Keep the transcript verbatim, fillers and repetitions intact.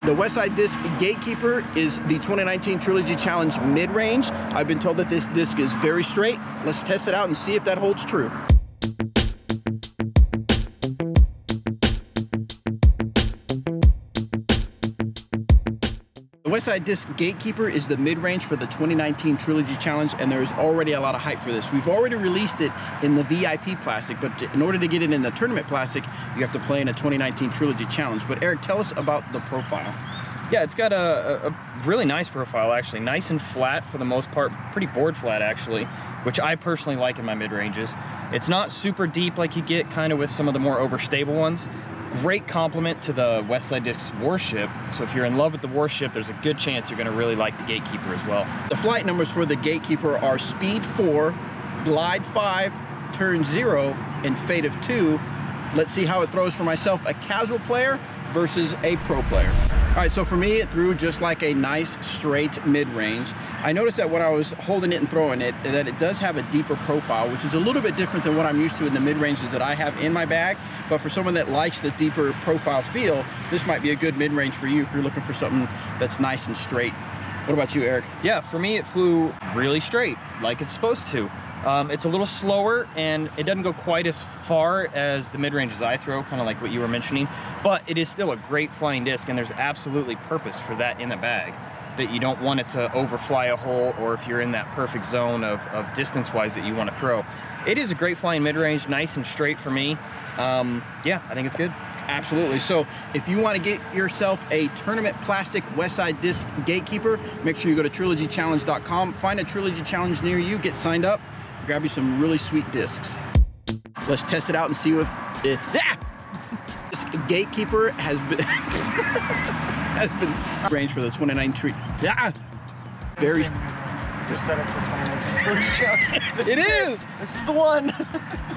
The Westside disc Gatekeeper is the twenty nineteen Trilogy Challenge mid-range. I've been told that this disc is very straight. Let's test it out and see if that holds true. The Westside disc Gatekeeper is the mid-range for the twenty nineteen Trilogy Challenge, and there's already a lot of hype for this. We've already released it in the V I P plastic, but in order to get it in the tournament plastic, you have to play in a twenty nineteen Trilogy Challenge. But Eric, tell us about the profile. Yeah, it's got a, a really nice profile, actually. Nice and flat for the most part, pretty board flat, actually, which I personally like in my mid-ranges. It's not super deep like you get kind of with some of the more overstable ones. Great compliment to the Westside disc Warship. So if you're in love with the Warship, there's a good chance you're going to really like the Gatekeeper as well. The flight numbers for the Gatekeeper are speed four, glide five, turn zero, and fade of two. Let's see how it throws for myself, a casual player versus a pro player. All right, so for me, it threw just like a nice straight mid-range. I noticed that when I was holding it and throwing it, that it does have a deeper profile, which is a little bit different than what I'm used to in the mid-ranges that I have in my bag. But for someone that likes the deeper profile feel, this might be a good mid-range for you if you're looking for something that's nice and straight. What about you, Eric? Yeah, for me, it flew really straight, like it's supposed to. Um, it's a little slower, and it doesn't go quite as far as the mid-ranges I throw, kind of like what you were mentioning, but it is still a great flying disc, and there's absolutely purpose for that in the bag, that you don't want it to overfly a hole, or if you're in that perfect zone of, of distance-wise that you want to throw. It is a great flying mid-range, nice and straight for me. Um, yeah, I think it's good. Absolutely. So if you want to get yourself a tournament plastic Westside disc Gatekeeper, make sure you go to trilogy challenge dot com, find a Trilogy Challenge near you, get signed up, grab you some really sweet discs. Let's test it out and see if, if ah! This Gatekeeper has been has been range for the twenty nineteen. Ah! Very. Just said it's the twenty nineteen Trilogy Challenge. It is. This is the one.